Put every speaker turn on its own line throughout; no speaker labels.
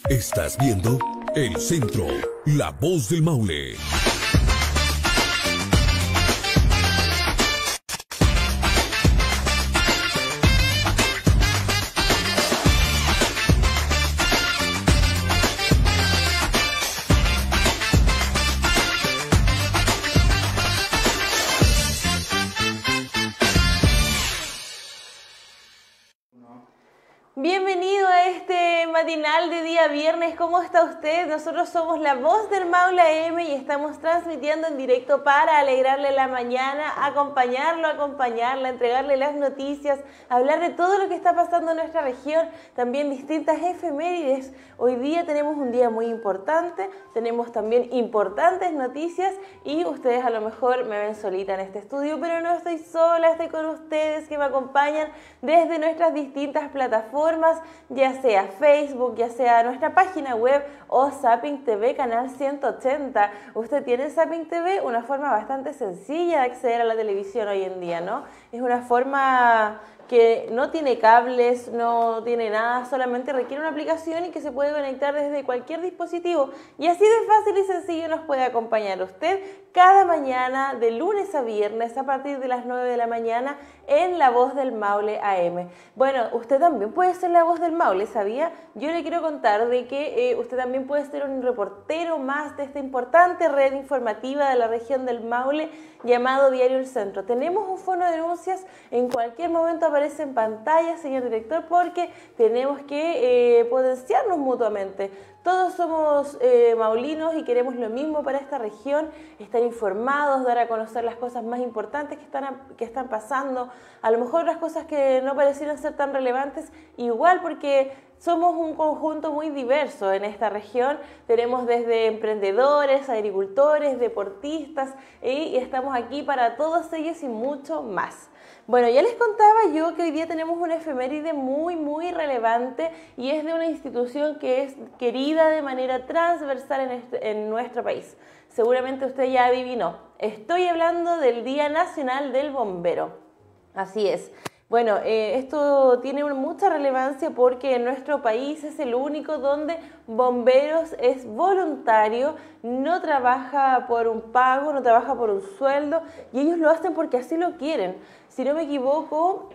Estás viendo El Centro, la voz del Maule.
Bienvenido a este matinal de día viernes. ¿Cómo está usted? Nosotros somos la voz del Maule AM y estamos transmitiendo en directo para alegrarle la mañana, acompañarla, entregarle las noticias, hablar de todo lo que está pasando en nuestra región, también distintas efemérides. Hoy día tenemos un día muy importante, tenemos también importantes noticias y ustedes a lo mejor me ven solita en este estudio, pero no estoy sola, estoy con ustedes que me acompañan desde nuestras distintas plataformas, ya sea Facebook, ya sea nuestra página web o Zapping TV, canal 180. Usted tiene Zapping TV, una forma bastante sencilla de acceder a la televisión hoy en día, ¿no? Es una forma que no tiene cables, no tiene nada, solamente requiere una aplicación y que se puede conectar desde cualquier dispositivo. Y así de fácil y sencillo nos puede acompañar usted cada mañana de lunes a viernes a partir de las 9 de la mañana en La Voz del Maule AM. Bueno, usted también puede ser La Voz del Maule, ¿sabía? Yo le quiero contar de que usted también puede ser un reportero más de esta importante red informativa de la región del Maule llamado Diario El Centro. Tenemos un fono de denuncias, en cualquier momento aparece en pantalla, señor director, porque tenemos que potenciarnos mutuamente. Todos somos maulinos y queremos lo mismo para esta región, estar informados, dar a conocer las cosas más importantes que están pasando, a lo mejor las cosas que no parecieran ser tan relevantes, igual porque somos un conjunto muy diverso en esta región, tenemos desde emprendedores, agricultores, deportistas y estamos aquí para todos ellos y mucho más. Bueno, ya les contaba yo que hoy día tenemos una efeméride muy relevante y es de una institución que es querida de manera transversal en nuestro país. Seguramente usted ya adivinó. Estoy hablando del Día Nacional del Bombero. Así es. Bueno, esto tiene mucha relevancia porque en nuestro país es el único donde bomberos es voluntario, no trabaja por un pago, no trabaja por un sueldo y ellos lo hacen porque así lo quieren. Si no me equivoco,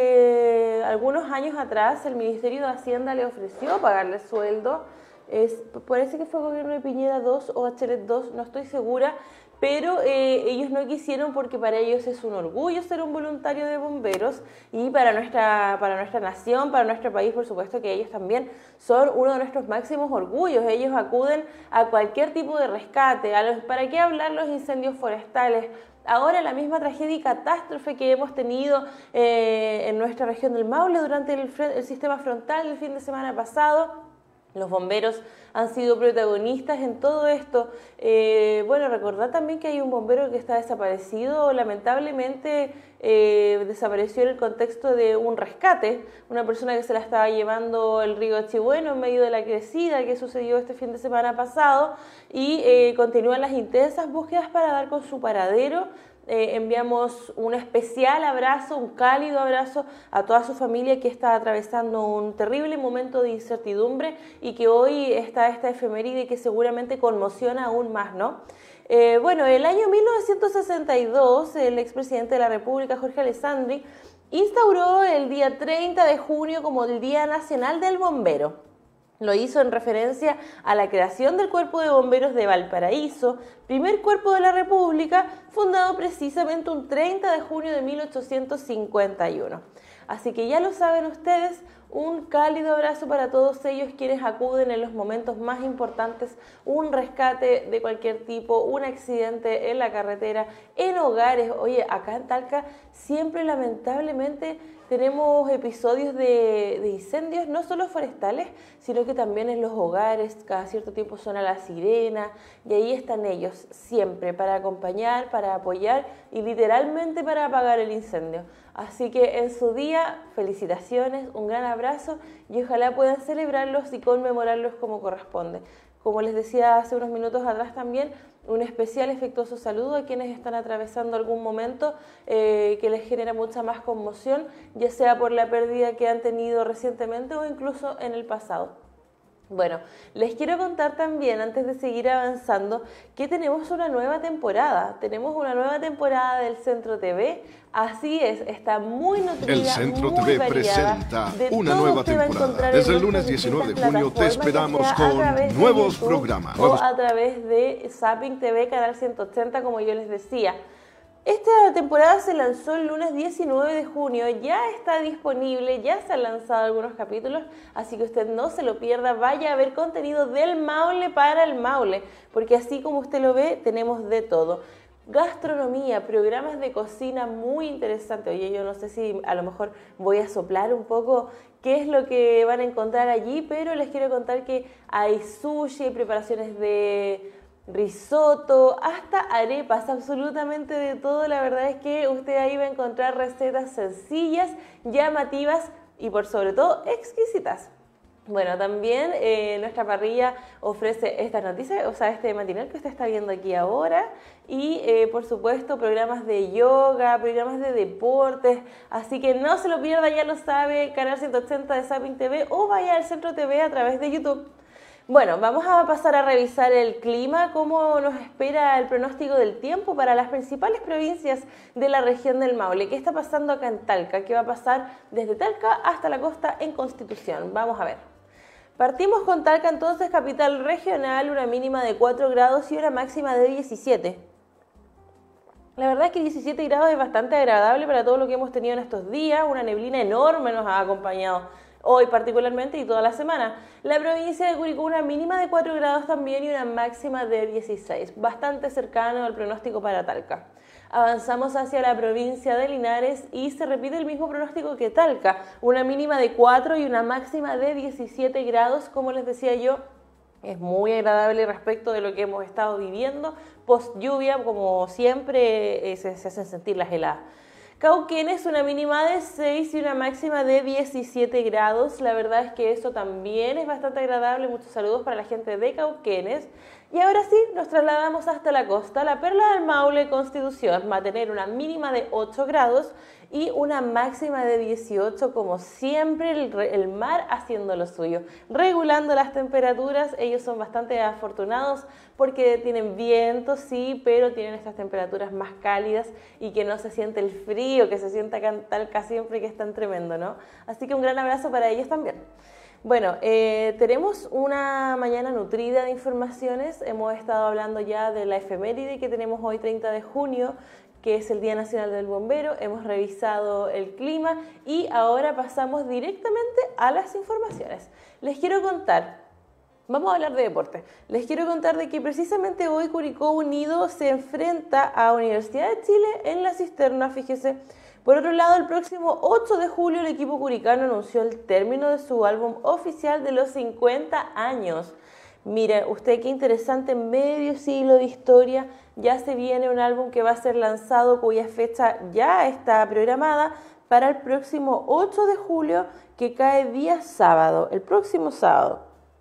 hace algunos años atrás el Ministerio de Hacienda le ofreció pagarle sueldo. Parece que fue gobierno de Piñera 2 o Bachelet 2, no estoy segura, pero ellos no quisieron porque para ellos es un orgullo ser un voluntario de bomberos y para nuestra nación, para nuestro país, por supuesto que ellos también son uno de nuestros máximos orgullos. Ellos acuden a cualquier tipo de rescate, ¿para qué hablar los incendios forestales? Ahora la misma tragedia y catástrofe que hemos tenido en nuestra región del Maule durante el sistema frontal el fin de semana pasado. Los bomberos han sido protagonistas en todo esto. Bueno, recordar también que hay un bombero que está desaparecido, lamentablemente desapareció en el contexto de un rescate, una persona que se la estaba llevando el río Chibueno en medio de la crecida que sucedió este fin de semana pasado y continúan las intensas búsquedas para dar con su paradero. Enviamos un especial abrazo, un cálido abrazo a toda su familia que está atravesando un terrible momento de incertidumbre y que hoy está esta efeméride que seguramente conmociona aún más, ¿no? Bueno, el año 1962, el expresidente de la República, Jorge Alessandri, instauró el día 30 de junio como el Día Nacional del Bombero. Lo hizo en referencia a la creación del Cuerpo de Bomberos de Valparaíso, primer cuerpo de la República, fundado precisamente un 30 de junio de 1851. Así que ya lo saben ustedes, un cálido abrazo para todos ellos quienes acuden en los momentos más importantes, un rescate de cualquier tipo, un accidente en la carretera, en hogares. Oye, acá en Talca siempre lamentablemente tenemos episodios de incendios, no solo forestales, sino que también en los hogares. Cada cierto tiempo suena la sirena y ahí están ellos siempre para acompañar, para apoyar y literalmente para apagar el incendio. Así que en su día, felicitaciones, un gran abrazo y ojalá puedan celebrarlos y conmemorarlos como corresponde. Como les decía hace unos minutos atrás también, un especial afectuoso saludo a quienes están atravesando algún momento que les genera mucha más conmoción, ya sea por la pérdida que han tenido recientemente o incluso en el pasado. Bueno, les quiero contar también, antes de seguir avanzando, que tenemos una nueva temporada. Tenemos una nueva temporada del Centro TV. Así es, está muy nutrida,
El Centro
muy
TV
variada.
presenta
De
una
todo
nueva
usted va a
temporada.
encontrar
Desde
en
el lunes
nuestras
19 de
distintas
junio te
plataformas,
esperamos
ya sea a través
con
de
nuevos
YouTube
programas.
o a través de Zapping TV, Canal 180, como yo les decía. Esta temporada se lanzó el lunes 19 de junio, ya está disponible, ya se han lanzado algunos capítulos, así que usted no se lo pierda, vaya a ver contenido del Maule para el Maule, porque así como usted lo ve, tenemos de todo. Gastronomía, programas de cocina muy interesantes. Oye, yo no sé si a lo mejor voy a soplar un poco qué es lo que van a encontrar allí, pero les quiero contar que hay sushi, preparaciones de risotto, hasta arepas, absolutamente de todo. La verdad es que usted ahí va a encontrar recetas sencillas, llamativas y por sobre todo exquisitas. Bueno, también nuestra parrilla ofrece estas noticias, o sea, este matinal que usted está viendo aquí ahora y por supuesto programas de yoga, programas de deportes, así que no se lo pierda, ya lo sabe, Canal 180 de Zapping TV o vaya al Centro TV a través de YouTube. Bueno, vamos a pasar a revisar el clima, cómo nos espera el pronóstico del tiempo para las principales provincias de la región del Maule. ¿Qué está pasando acá en Talca? ¿Qué va a pasar desde Talca hasta la costa en Constitución? Vamos a ver. Partimos con Talca entonces, capital regional, una mínima de 4 grados y una máxima de 17. La verdad es que 17 grados es bastante agradable para todo lo que hemos tenido en estos días. Una neblina enorme nos ha acompañado hoy particularmente y toda la semana. La provincia de Curicó una mínima de 4 grados también y una máxima de 16, bastante cercano al pronóstico para Talca. Avanzamos hacia la provincia de Linares y se repite el mismo pronóstico que Talca, una mínima de 4 y una máxima de 17 grados, como les decía yo. Es muy agradable respecto de lo que hemos estado viviendo, post lluvia, como siempre se hacen sentir las heladas. Cauquenes, una mínima de 6 y una máxima de 17 grados. La verdad es que eso también es bastante agradable. Muchos saludos para la gente de Cauquenes. Y ahora sí, nos trasladamos hasta la costa. La Perla del Maule, Constitución, va a tener una mínima de 8 grados y una máxima de 18, como siempre el mar haciendo lo suyo, regulando las temperaturas. Ellos son bastante afortunados porque tienen viento, sí, pero tienen estas temperaturas más cálidas y que no se siente el frío que se siente acá en Talca siempre, que es tan tremendo, ¿no? Así que un gran abrazo para ellos también. Bueno, tenemos una mañana nutrida de informaciones. Hemos estado hablando ya de la efeméride que tenemos hoy 30 de junio, que es el Día Nacional del Bombero. Hemos revisado el clima y ahora pasamos directamente a las informaciones. Les quiero contar, vamos a hablar de deporte. Les quiero contar de que precisamente hoy Curicó Unido se enfrenta a Universidad de Chile en la Cisterna, fíjese. Por otro lado, el próximo 8 de julio el equipo curicano anunció el término de su álbum oficial de los 50 años. Mire, usted qué interesante, medio siglo de historia, ya se viene un álbum que va a ser lanzado, cuya fecha ya está programada para el próximo 8 de julio, que cae día sábado, el próximo sábado.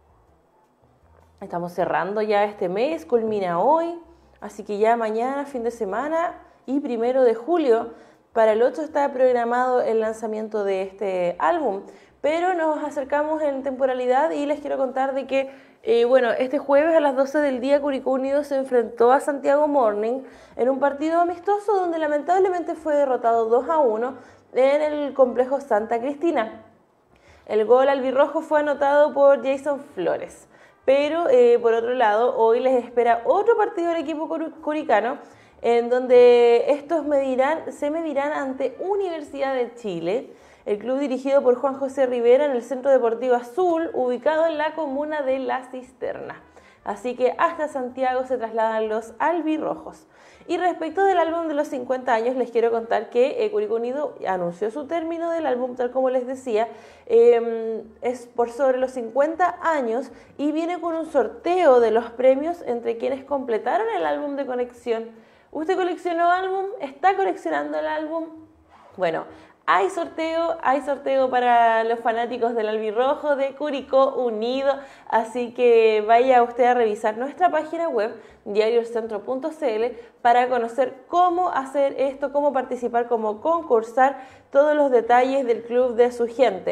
Estamos cerrando ya este mes, culmina hoy, así que ya mañana, fin de semana y 1 de julio, para el 8 está programado el lanzamiento de este álbum, pero nos acercamos en temporalidad y les quiero contar de que, bueno, este jueves a las 12 del día Curicó Unido se enfrentó a Santiago Morning en un partido amistoso donde lamentablemente fue derrotado 2-1 en el complejo Santa Cristina. El gol albirrojo fue anotado por Jason Flores, pero por otro lado hoy les espera otro partido del equipo curicano, en donde estos se medirán ante Universidad de Chile, el club dirigido por Juan José Rivera en el Centro Deportivo Azul, ubicado en la comuna de La Cisterna. Así que hasta Santiago se trasladan los albirrojos. Y respecto del álbum de los 50 años, les quiero contar que Curicó Unido anunció su término del álbum, tal como les decía, es por sobre los 50 años y viene con un sorteo de los premios entre quienes completaron el álbum de conexión. ¿Usted coleccionó álbum? ¿Está coleccionando el álbum? Bueno, hay sorteo para los fanáticos del albirrojo de Curicó Unido, así que vaya usted a revisar nuestra página web, diariocentro.cl, para conocer cómo hacer esto, cómo participar, cómo concursar, todos los detalles del club de su gente.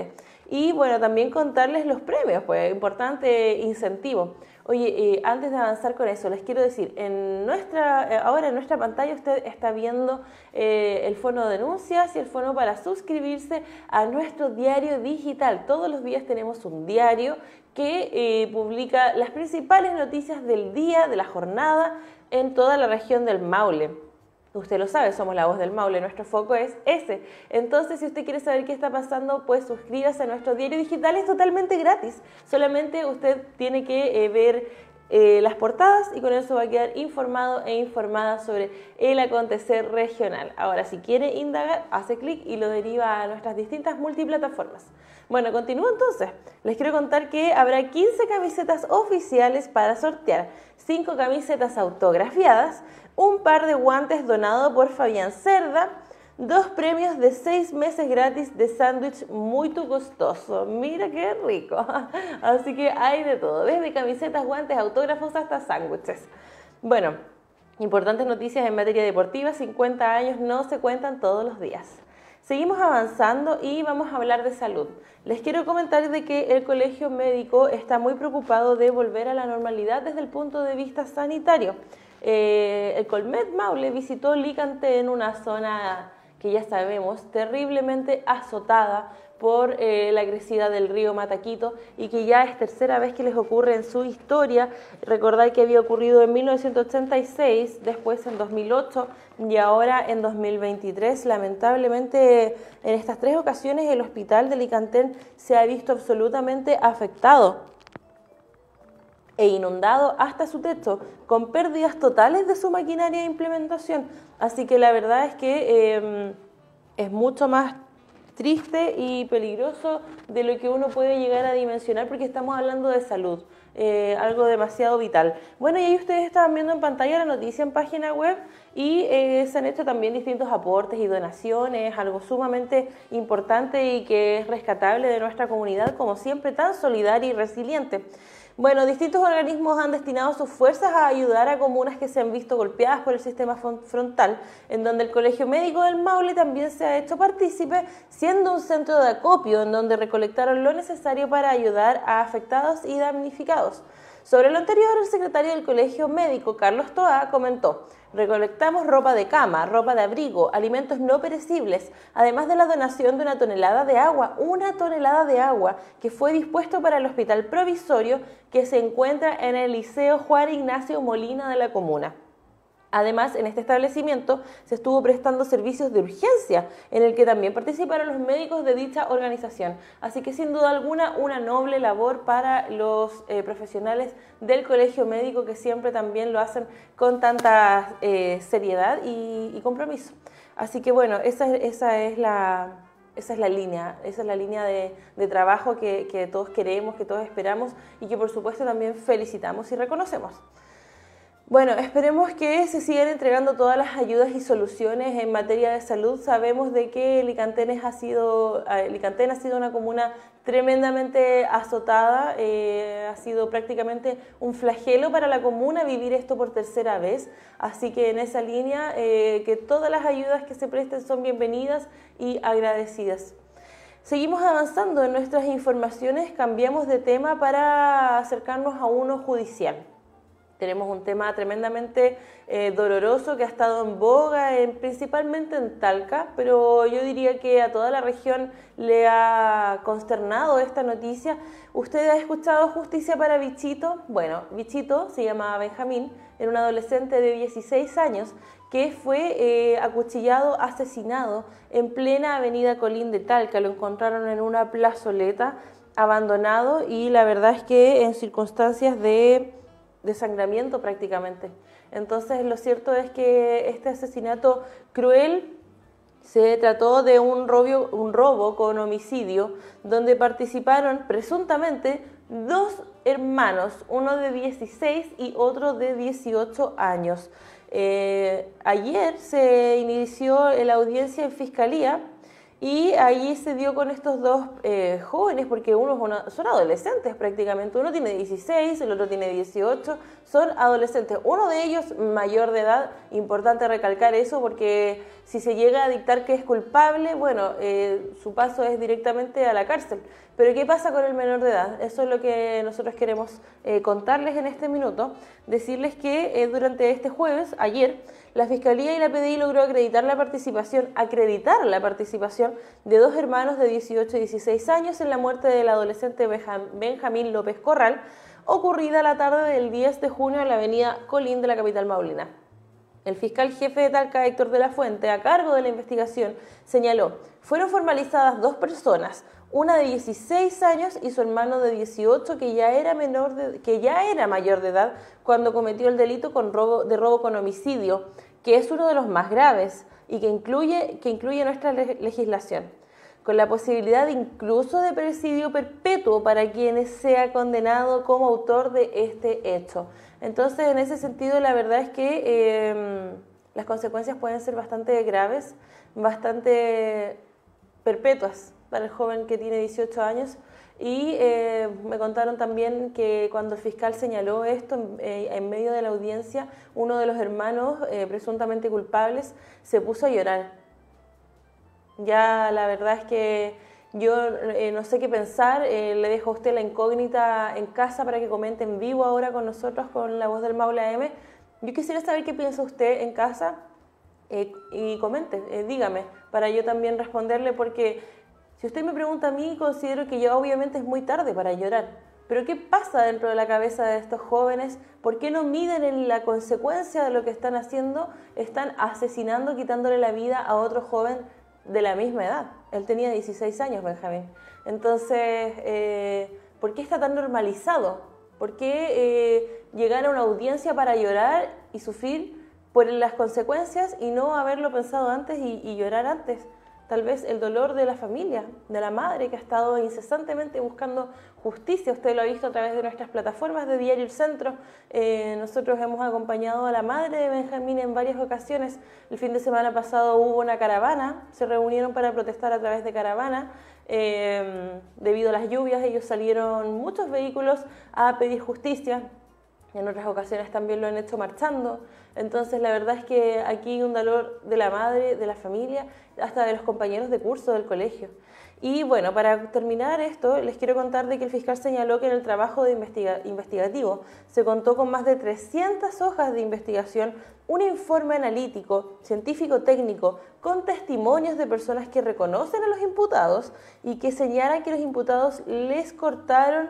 Y bueno, también contarles los premios, pues importante incentivo. Oye, antes de avanzar con eso, les quiero decir, ahora en nuestra pantalla usted está viendo el fono de denuncias y el fono para suscribirse a nuestro diario digital. Todos los días tenemos un diario que publica las principales noticias del día, de la jornada, en toda la región del Maule. Usted lo sabe, somos la voz del Maule, nuestro foco es ese. Entonces, si usted quiere saber qué está pasando, pues suscríbase a nuestro diario digital, es totalmente gratis. Solamente usted tiene que ver las portadas y con eso va a quedar informado e informada sobre el acontecer regional. Ahora, si quiere indagar, hace clic y lo deriva a nuestras distintas multiplataformas. Bueno, continúo entonces. Les quiero contar que habrá 15 camisetas oficiales para sortear, 5 camisetas autografiadas, un par de guantes donado por Fabián Cerda, 2 premios de 6 meses gratis de sándwich muy gustoso. Mira qué rico. Así que hay de todo, desde camisetas, guantes, autógrafos hasta sándwiches. Bueno, importantes noticias en materia deportiva, 50 años no se cuentan todos los días. Seguimos avanzando y vamos a hablar de salud. Les quiero comentar de que el Colegio Médico está muy preocupado de volver a la normalidad desde el punto de vista sanitario. El Colmed Maule visitó Licantén, una zona que ya sabemos terriblemente azotada por la crecida del río Mataquito y que ya es tercera vez que les ocurre en su historia. Recordar que había ocurrido en 1986, después en 2008 y ahora en 2023. Lamentablemente en estas 3 ocasiones el hospital de Licantén se ha visto absolutamente afectado e inundado hasta su techo, con pérdidas totales de su maquinaria de implementación. Así que la verdad es que es mucho más triste y peligroso de lo que uno puede llegar a dimensionar, porque estamos hablando de salud, algo demasiado vital. Bueno, y ahí ustedes estaban viendo en pantalla la noticia en página web y se han hecho también distintos aportes y donaciones, algo sumamente importante y que es rescatable de nuestra comunidad, como siempre tan solidaria y resiliente. Bueno, distintos organismos han destinado sus fuerzas a ayudar a comunas que se han visto golpeadas por el sistema frontal, en donde el Colegio Médico del Maule también se ha hecho partícipe, siendo un centro de acopio en donde recolectaron lo necesario para ayudar a afectados y damnificados. Sobre lo anterior, el secretario del Colegio Médico, Carlos Toá, comentó: recolectamos ropa de cama, ropa de abrigo, alimentos no perecibles, además de la donación de una tonelada de agua que fue dispuesto para el hospital provisorio que se encuentra en el Liceo Juan Ignacio Molina de la comuna. Además, en este establecimiento se estuvo prestando servicios de urgencia, en el que también participaron los médicos de dicha organización. Así que, sin duda alguna, una noble labor para los profesionales del Colegio Médico, que siempre también lo hacen con tanta seriedad y compromiso. Así que, bueno, esa es la línea de trabajo que todos queremos, que todos esperamos y que, por supuesto, también felicitamos y reconocemos. Bueno, esperemos que se sigan entregando todas las ayudas y soluciones en materia de salud. Sabemos de que Licantén ha sido una comuna tremendamente azotada, ha sido prácticamente un flagelo para la comuna vivir esto por tercera vez. Así que en esa línea, que todas las ayudas que se presten son bienvenidas y agradecidas. Seguimos avanzando en nuestras informaciones, cambiamos de tema para acercarnos a uno judicial. Tenemos un tema tremendamente doloroso que ha estado en boga, principalmente en Talca, pero yo diría que a toda la región le ha consternado esta noticia. ¿Usted ha escuchado justicia para Bichito? Bueno, Bichito se llamaba Benjamín, era un adolescente de 16 años que fue acuchillado, asesinado en plena avenida Colín de Talca. Lo encontraron en una plazoleta, abandonado, y la verdad es que en circunstancias de desangramiento prácticamente. Entonces, lo cierto es que este asesinato cruel se trató de un robo con homicidio, donde participaron presuntamente 2 hermanos, uno de 16 y otro de 18 años. Ayer se inició la audiencia en Fiscalía y ahí se dio con estos 2 jóvenes, porque son adolescentes prácticamente. Uno tiene 16, el otro tiene 18, son adolescentes. Uno de ellos mayor de edad, importante recalcar eso porque Si se llega a dictar que es culpable, bueno, su paso es directamente a la cárcel. Pero ¿qué pasa con el menor de edad? Eso es lo que nosotros queremos contarles en este minuto. Decirles que durante este jueves, ayer, la Fiscalía y la PDI logró acreditar la participación de dos hermanos de 18 y 16 años en la muerte del adolescente Benjamín López Corral, ocurrida la tarde del 10 de junio en la avenida Colín de la capital maulina. El fiscal jefe de Talca, Héctor de la Fuente, a cargo de la investigación, señaló: fueron formalizadas dos personas, una de 16 años y su hermano de 18, que ya era mayor de edad cuando cometió el delito de robo con homicidio, que es uno de los más graves y que incluye nuestra legislación, con la posibilidad incluso de presidio perpetuo para quien sea condenado como autor de este hecho. Entonces, en ese sentido, la verdad es que las consecuencias pueden ser bastante graves, bastante perpetuas para el joven que tiene 18 años. Y me contaron también que cuando el fiscal señaló esto en medio de la audiencia, uno de los hermanos presuntamente culpables se puso a llorar. Ya la verdad es que yo no sé qué pensar, le dejo a usted la incógnita en casa para que comente en vivo ahora con nosotros, con la voz del Maule AM. Yo quisiera saber qué piensa usted en casa y comente, dígame, para yo también responderle, porque si usted me pregunta a mí, considero que ya obviamente es muy tarde para llorar. Pero ¿qué pasa dentro de la cabeza de estos jóvenes? ¿Por qué no miden en la consecuencia de lo que están haciendo? Están asesinando, quitándole la vida a otro joven de la misma edad. Él tenía 16 años, Benjamín. Entonces, ¿por qué está tan normalizado? ¿Por qué llegar a una audiencia para llorar y sufrir por las consecuencias y no haberlo pensado antes y llorar antes? Tal vez el dolor de la familia, de la madre que ha estado incesantemente buscando justicia. Usted lo ha visto a través de nuestras plataformas de Diario El Centro. Nosotros hemos acompañado a la madre de Benjamín en varias ocasiones. El fin de semana pasado hubo una caravana, se reunieron para protestar a través de caravana. Debido a las lluvias, ellos salieron muchos vehículos a pedir justicia. En otras ocasiones también lo han hecho marchando. Entonces, la verdad es que aquí hay un dolor de la madre, de la familia, hasta de los compañeros de curso del colegio. Y bueno, para terminar esto, les quiero contar de que el fiscal señaló que en el trabajo investigativo se contó con más de 300 hojas de investigación, un informe analítico, científico-técnico, con testimonios de personas que reconocen a los imputados y que señalan que los imputados les contaron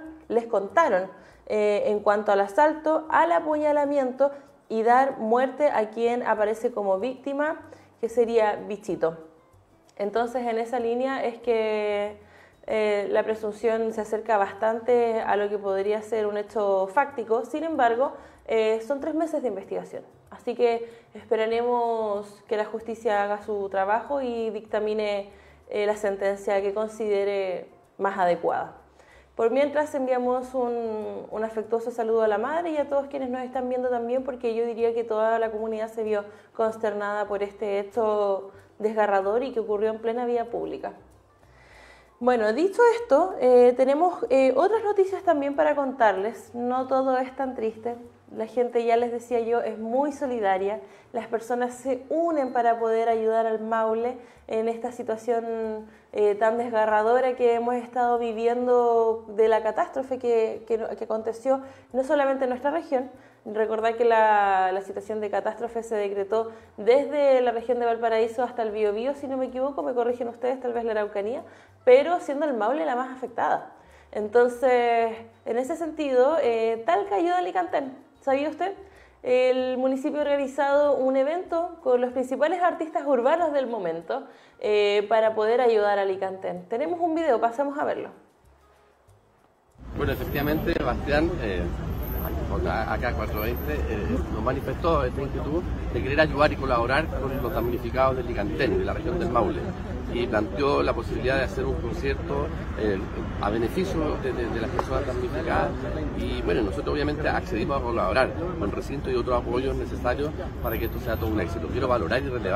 en cuanto al asalto, al apuñalamiento y dar muerte a quien aparece como víctima, que sería Bichito. Entonces, en esa línea es que la presunción se acerca bastante a lo que podría ser un hecho fáctico. Sin embargo, son 3 meses de investigación. Así que esperaremos que la justicia haga su trabajo y dictamine la sentencia que considere más adecuada. Por mientras, enviamos un afectuoso saludo a la madre y a todos quienes nos están viendo también, porque yo diría que toda la comunidad se vio consternada por este hecho desgarrador y que ocurrió en plena vía pública. Bueno, dicho esto, tenemos otras noticias también para contarles. No todo es tan triste. La gente, ya les decía yo, es muy solidaria. Las personas se unen para poder ayudar al Maule en esta situación tan desgarradora que hemos estado viviendo de la catástrofe que aconteció no solamente en nuestra región. Recordar que la situación de catástrofe se decretó desde la región de Valparaíso hasta el Biobío, si no me equivoco, me corrigen ustedes, tal vez la Araucanía, pero siendo el Maule la más afectada. Entonces, en ese sentido, Talca ayuda a Alicantén. ¿Sabía usted? El municipio ha organizado un evento con los principales artistas urbanos del momento para poder ayudar a Alicantén. Tenemos un video, pasemos a verlo.
Bueno, efectivamente, Bastián, acá 420, nos manifestó esta inquietud de querer ayudar y colaborar con los damnificados de Alicantén, de la región del Maule, y planteó la posibilidad de hacer un concierto a beneficio de las personas damnificadas. Y bueno, nosotros obviamente accedimos a colaborar con recinto y otros apoyos necesarios para que esto sea todo un éxito. Quiero valorar y relevar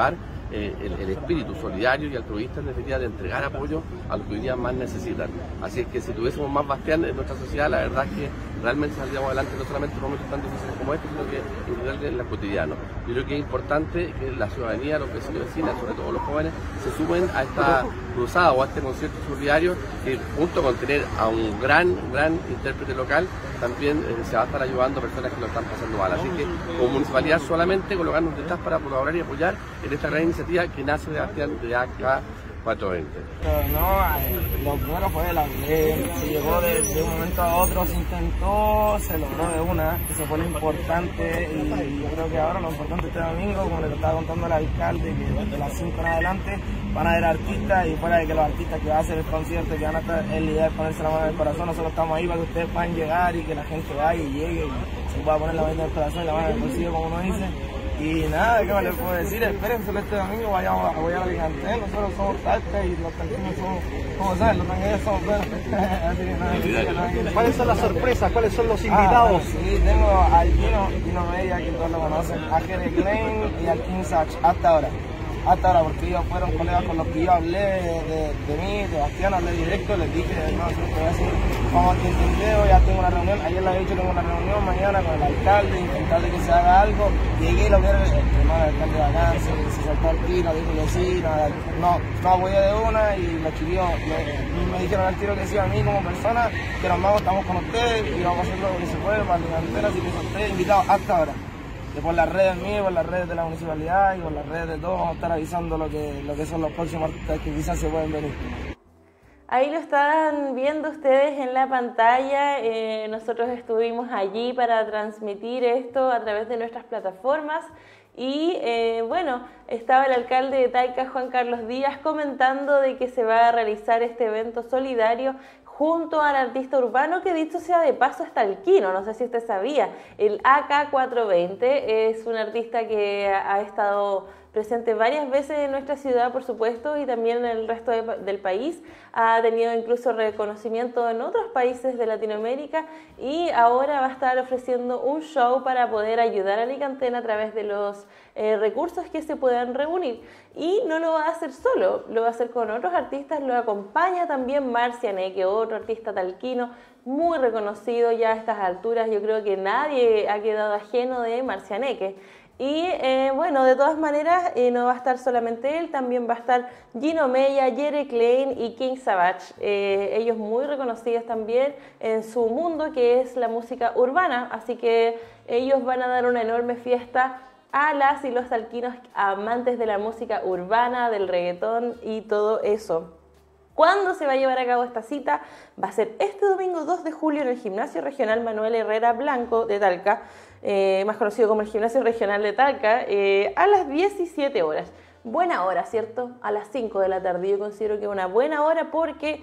el espíritu solidario y altruista en definitiva de entregar apoyo a los que hoy día más necesitan. Así es que si tuviésemos más Bastián en nuestra sociedad, la verdad es que realmente saldríamos adelante no solamente en momentos tan difíciles como este, sino que en general en la cotidiano. Yo creo que es importante que la ciudadanía, los vecinos y vecinas, sobre todo los jóvenes, se sumen a esta cruzada o a este concierto solidario que junto con tener a un gran intérprete local, también se va a estar ayudando a personas que lo están pasando mal. Así que como municipalidad solamente colocarnos detrás para colaborar y apoyar en esta gran iniciativa que nace de Bastián de AK 420.
Lo primero fue la se llegó de un momento a otro, se intentó, se logró de una, eso fue lo importante y yo creo que ahora lo importante este domingo, como le estaba contando el alcalde, que de las 5 en adelante van a haber artistas y fuera de que los artistas que van a hacer el concierto, que van a estar en la idea de ponerse la mano en el corazón, nosotros estamos ahí para que ustedes puedan llegar y que la gente vaya y llegue y se pueda poner la mano en el corazón y la mano en el bolsillo como uno dice. Y nada, ¿qué más les puedo decir? Espérense este domingo, vayamos a apoyar a Liganten. Nosotros somos Talca y los talquinos somos, como saben, los tanqueños somos buenos. Así que nada,
¿Cuáles son las sorpresas? ¿Cuáles son los invitados?
Sí, tengo al Dino Media, que todos lo conocen, a Jere Klein y al King Sach, hasta ahora, porque ellos fueron colegas con los que yo hablé de mí, de Bastián, hablé directo, les dije, no, se lo voy a decir, vamos a entender, ya tengo una reunión, ayer les he dicho, tengo una reunión mañana con el alcalde, intentar de que se haga algo, llegué y lo que era el alcalde de acá, se saltó al tiro, dijo que sí, no apoyé de una y los chiquillos me dijeron al tiro que sí a mí como persona, que nos vamos, estamos con ustedes y vamos a hacer lo que se puede para Liganten, así que son ustedes invitados hasta ahora. Que por las redes mías, por las redes de la municipalidad y por las redes de todos vamos a estar avisando lo que son los próximos artistas que quizás se pueden venir.
Ahí lo están viendo ustedes en la pantalla, nosotros estuvimos allí para transmitir esto a través de nuestras plataformas y bueno, estaba el alcalde de Talca, Juan Carlos Díaz, comentando de que se va a realizar este evento solidario junto al artista urbano que dicho sea de paso es talquino, no sé si usted sabía, el AK 420 es un artista que ha estado presente varias veces en nuestra ciudad, por supuesto, y también en el resto del país. Ha tenido incluso reconocimiento en otros países de Latinoamérica y ahora va a estar ofreciendo un show para poder ayudar a Liganten a través de los recursos que se puedan reunir. Y no lo va a hacer solo, lo va a hacer con otros artistas, lo acompaña también Marcianeque, otro artista talquino muy reconocido ya a estas alturas. Yo creo que nadie ha quedado ajeno de Marcianeque. Y bueno, de todas maneras, no va a estar solamente él, también va a estar Dino Media, Jere Klein y King Savage. Ellos muy reconocidos también en su mundo, que es la música urbana. Así que ellos van a dar una enorme fiesta a las y los talquinos amantes de la música urbana, del reggaetón y todo eso. ¿Cuándo se va a llevar a cabo esta cita? Va a ser este domingo 2 de julio en el Gimnasio Regional Manuel Herrera Blanco de Talca, más conocido como el Gimnasio Regional de Talca, a las 17 horas. Buena hora, ¿cierto? A las 5 de la tarde. Yo considero que es una buena hora porque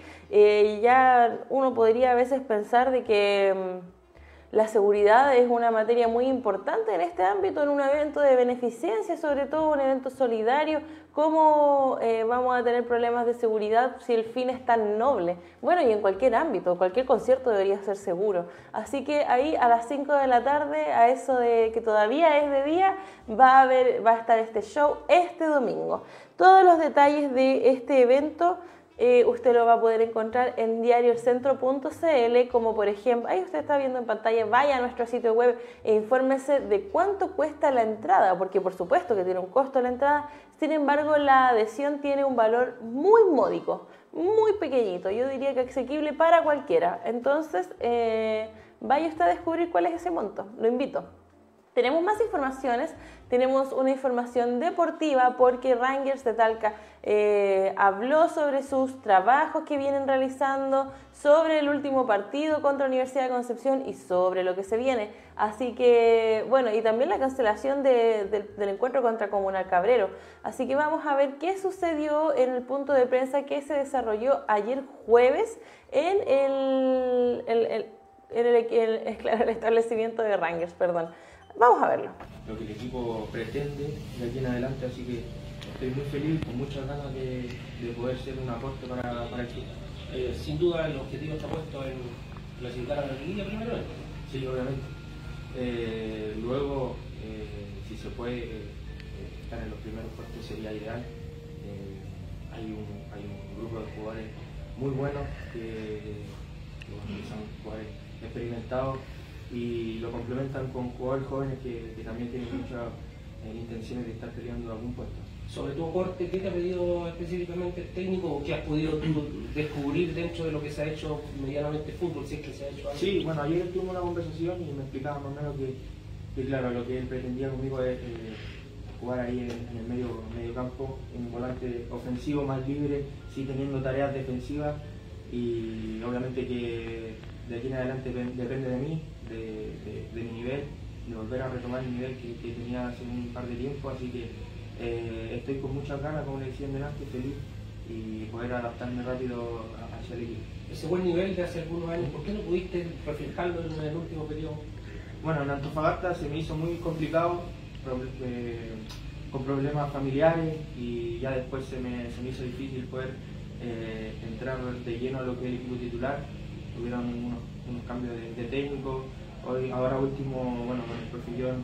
ya uno podría a veces pensar de que la seguridad es una materia muy importante en este ámbito, en un evento de beneficencia, sobre todo un evento solidario. ¿Cómo vamos a tener problemas de seguridad si el fin es tan noble? Bueno, y en cualquier ámbito, cualquier concierto debería ser seguro. Así que ahí a las 5 de la tarde, a eso de que todavía es de día, va a estar este show este domingo. Todos los detalles de este evento usted lo va a poder encontrar en diariocentro.cl, como por ejemplo, ahí usted está viendo en pantalla, vaya a nuestro sitio web e infórmese de cuánto cuesta la entrada, porque por supuesto que tiene un costo la entrada, sin embargo la adhesión tiene un valor muy módico, muy pequeñito, yo diría que asequible para cualquiera. Entonces vaya usted a descubrir cuál es ese monto, lo invito. Tenemos más informaciones, tenemos una información deportiva porque Rangers de Talca habló sobre sus trabajos que vienen realizando, sobre el último partido contra la Universidad de Concepción y sobre lo que se viene. Así que, bueno, y también la cancelación del encuentro contra Comunal Cabrero. Así que vamos a ver qué sucedió en el punto de prensa que se desarrolló ayer jueves en el establecimiento de Rangers, perdón. Vamos a verlo.
Lo que el equipo pretende de aquí en adelante, así que estoy muy feliz, con muchas ganas de poder ser un aporte para el club. Sin duda el objetivo está puesto en clasificar a la liguilla primero. Sí, obviamente. Luego, si se puede, estar en los primeros puestos sería ideal. Hay un grupo de jugadores muy buenos que son jugadores experimentados y lo complementan con jugadores jóvenes que también tienen muchas intenciones de estar peleando algún puesto.
Sobre tu aporte, ¿qué te ha pedido específicamente el técnico o qué has podido tú descubrir dentro de lo que se ha hecho medianamente fútbol, si es que se ha hecho algo?
Sí, bueno, ayer tuvimos una conversación y me explicaba más o menos que claro, lo que él pretendía conmigo es jugar ahí en el medio campo, en un volante ofensivo más libre, sí teniendo tareas defensivas y obviamente que de aquí en adelante depende de mí, de mi nivel, de volver a retomar el nivel que tenía hace un par de tiempo, así que estoy con muchas ganas, como le decía delante, feliz y poder adaptarme rápido hacia el equipo.
Ese buen nivel de hace algunos años, ¿por qué no pudiste reflejarlo en el último periodo?
Bueno, en Antofagasta se me hizo muy complicado, con problemas familiares y ya después se me hizo difícil poder entrar de lleno a lo que es el equipo titular. Hubieron unos cambios de técnico, ahora último, bueno, con el Profillón,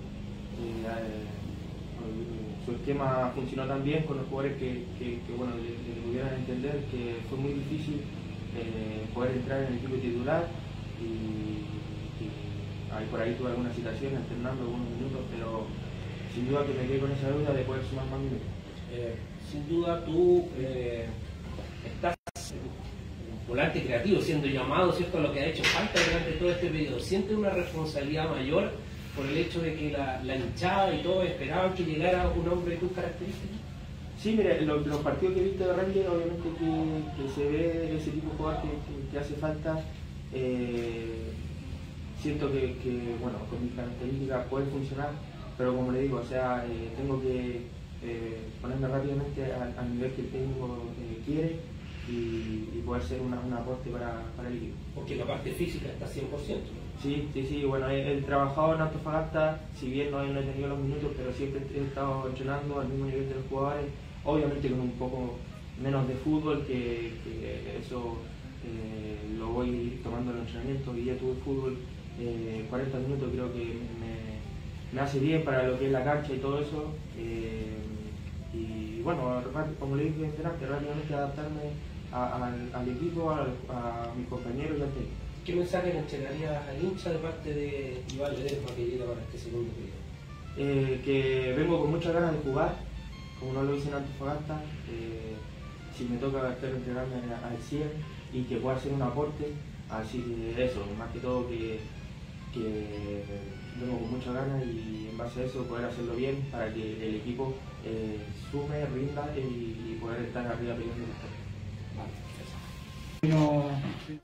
su esquema funcionó tan bien con los jugadores que bueno, le pudieran entender que fue muy difícil poder entrar en el equipo titular y por ahí tuve algunas situaciones alternando algunos minutos, pero sin duda que me quedé con esa deuda de poder sumar más minutos.
Sin duda tú estás un volante creativo, siendo llamado, ¿cierto?, a lo que ha hecho falta durante todo este periodo. ¿Sientes una responsabilidad mayor por el hecho de que la hinchada y todo esperaban que llegara un hombre de tus características?
Sí, mire, los partidos que he visto de Ranger, obviamente que se ve ese tipo de jugador que hace falta. Siento que bueno, con mis características puede funcionar, pero como le digo, o sea, tengo que ponerme rápidamente al nivel que el técnico quiere y poder ser un aporte para el equipo.
Porque la parte física está 100%.
Sí, bueno, he trabajado en Antofagasta, si bien no he tenido los minutos, pero siempre he estado entrenando al mismo nivel de los jugadores, obviamente con un poco menos de fútbol, que eso lo voy tomando en el entrenamiento. Y ya tuve fútbol 40 minutos, creo que me hace bien para lo que es la cancha y todo eso. Y bueno, como le dije antes, rápidamente adaptarme al equipo, a mis compañeros y al técnico.
¿Qué mensaje le entregarías al hincha de parte de Iván Ledesma que llega para este segundo periodo?
Que vengo con muchas ganas de jugar, como no lo hice en Antofagasta. Si me toca, espero entregarme al 100 y que pueda hacer un aporte. Así que eso, más que todo que vengo con muchas ganas y en base a eso poder hacerlo bien para que el equipo sume, rinda y poder estar arriba peleando el puesto.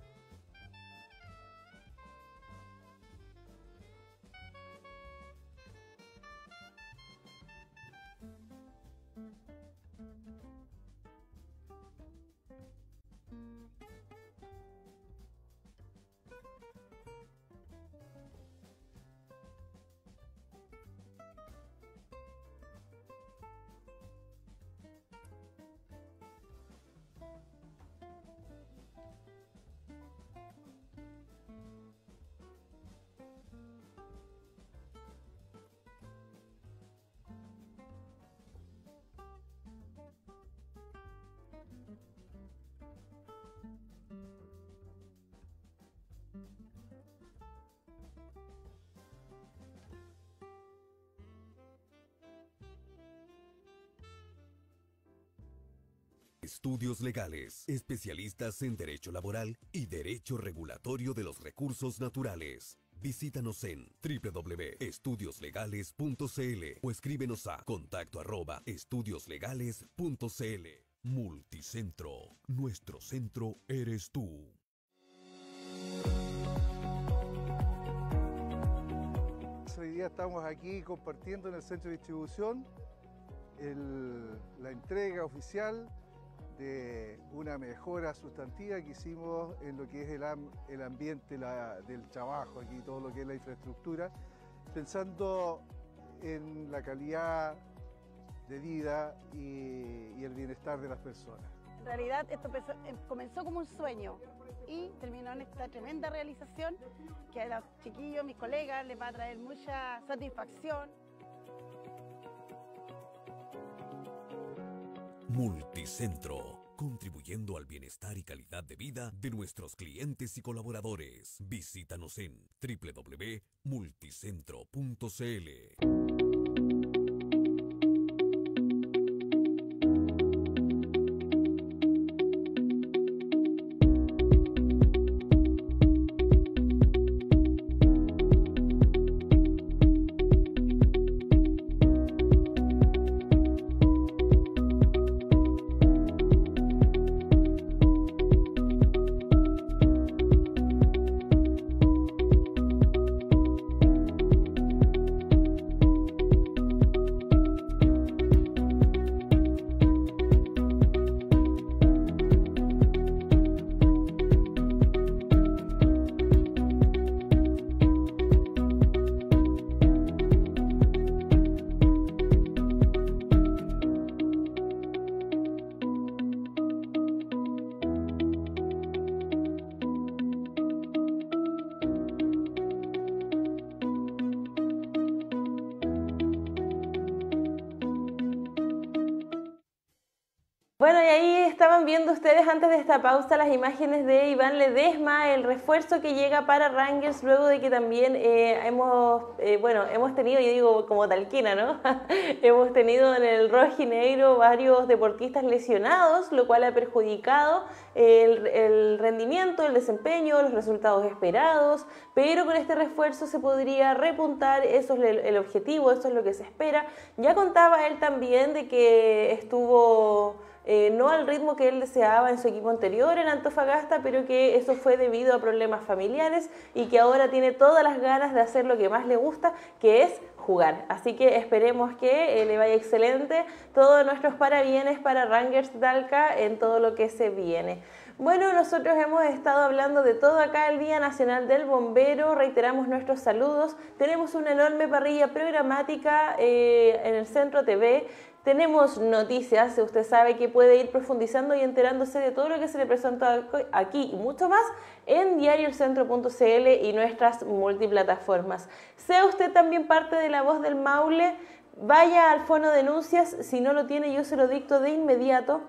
Estudios Legales, especialistas en Derecho Laboral y Derecho Regulatorio de los Recursos Naturales. Visítanos en www.estudioslegales.cl o escríbenos a contacto@estudioslegales.cl. Multicentro, nuestro centro eres tú.
Hoy día estamos aquí compartiendo en el centro de distribución la entrega oficial de una mejora sustantiva que hicimos en lo que es el ambiente del trabajo, aquí todo lo que es la infraestructura, pensando en la calidad de vida y el bienestar de las personas.
En realidad esto comenzó como un sueño y terminó en esta tremenda realización que a los chiquillos, mis colegas, les va a traer mucha satisfacción.
Multicentro, contribuyendo al bienestar y calidad de vida de nuestros clientes y colaboradores. Visítanos en www.multicentro.cl.
Bueno, y ahí estaban viendo ustedes antes de esta pausa las imágenes de Iván Ledesma, el refuerzo que llega para Rangers luego de que también hemos tenido, yo digo como talquina, ¿no? Hemos tenido en el rojinegro varios deportistas lesionados, lo cual ha perjudicado el rendimiento, el desempeño, los resultados esperados, pero con este refuerzo se podría repuntar, eso es el objetivo, eso es lo que se espera. Ya contaba él también de que estuvo no al ritmo que él deseaba en su equipo anterior en Antofagasta, pero que eso fue debido a problemas familiares y que ahora tiene todas las ganas de hacer lo que más le gusta, que es jugar. Así que esperemos que le vaya excelente. Todos nuestros parabienes para Rangers Talca en todo lo que se viene. Bueno, nosotros hemos estado hablando de todo acá el Día Nacional del Bombero, reiteramos nuestros saludos, tenemos una enorme parrilla programática en el Centro TV. Tenemos noticias, usted sabe que puede ir profundizando y enterándose de todo lo que se le presenta aquí y mucho más en diarioelcentro.cl y nuestras multiplataformas. Sea usted también parte de La Voz del Maule, vaya al Fono Denuncias, si no lo tiene yo se lo dicto de inmediato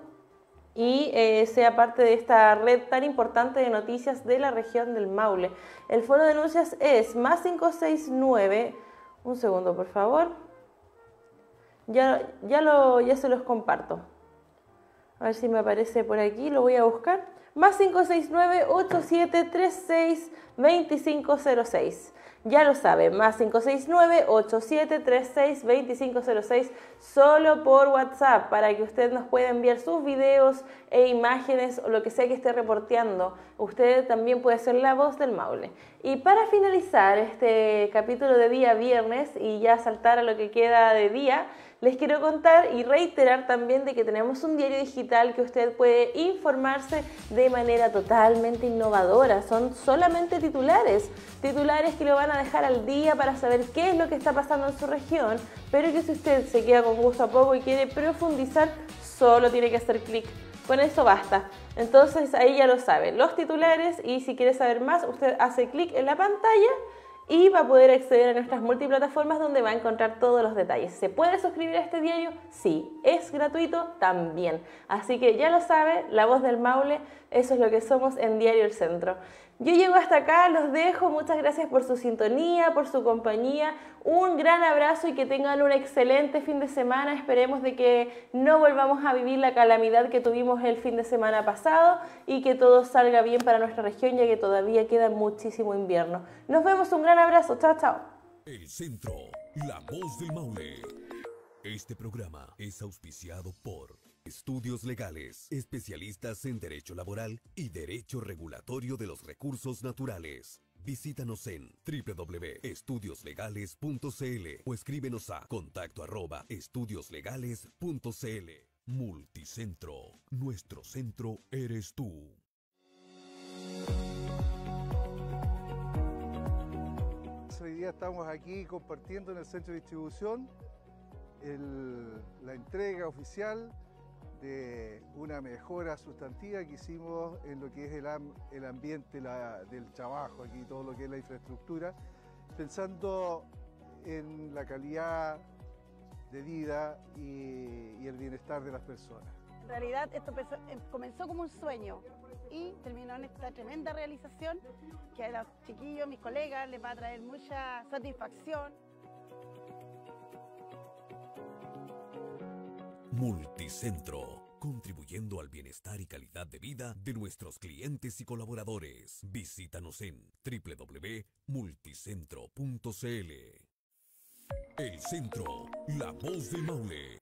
y sea parte de esta red tan importante de noticias de la región del Maule. El Fono Denuncias es +569, un segundo por favor. Ya se los comparto. A ver si me aparece por aquí, lo voy a buscar. +569-8736-2506. Ya lo sabe, +569-8736-2506, solo por WhatsApp, para que usted nos pueda enviar sus videos e imágenes o lo que sea que esté reporteando. Usted también puede ser la voz del Maule. Y para finalizar este capítulo de día viernes y ya saltar a lo que queda de día, les quiero contar y reiterar también de que tenemos un diario digital que usted puede informarse de manera totalmente innovadora. Son solamente titulares que lo van a dejar al día para saber qué es lo que está pasando en su región, pero que si usted se queda con gusto a poco y quiere profundizar, solo tiene que hacer clic. Con eso basta. Entonces ahí ya lo sabe, los titulares, y si quiere saber más, usted hace clic en la pantalla y va a poder acceder a nuestras multiplataformas donde va a encontrar todos los detalles. ¿Se puede suscribir a este diario? Sí. ¿Es gratuito? También. Así que ya lo sabe, La Voz del Maule, eso es lo que somos en Diario El Centro. Yo llego hasta acá, los dejo, muchas gracias por su sintonía, por su compañía, un gran abrazo y que tengan un excelente fin de semana. Esperemos de que no volvamos a vivir la calamidad que tuvimos el fin de semana pasado y que todo salga bien para nuestra región, ya que todavía queda muchísimo invierno. Nos vemos, un gran abrazo, chao, chao.
El Centro, La Voz del Maule. Este programa es auspiciado por Estudios Legales, especialistas en Derecho Laboral y Derecho Regulatorio de los Recursos Naturales. Visítanos en www.estudioslegales.cl o escríbenos a contacto@estudioslegales.cl. Multicentro, nuestro centro eres tú.
Hoy día estamos aquí compartiendo en el centro de distribución la entrega oficial de una mejora sustantiva que hicimos en lo que es el ambiente del trabajo, aquí todo lo que es la infraestructura, pensando en la calidad de vida y el bienestar de las personas.
realidad esto comenzó como un sueño y terminó en esta tremenda realización que a los chiquillos, mis colegas, les va a traer mucha satisfacción.
Multicentro, contribuyendo al bienestar y calidad de vida de nuestros clientes y colaboradores. Visítanos en www.multicentro.cl. El Centro, la voz del Maule.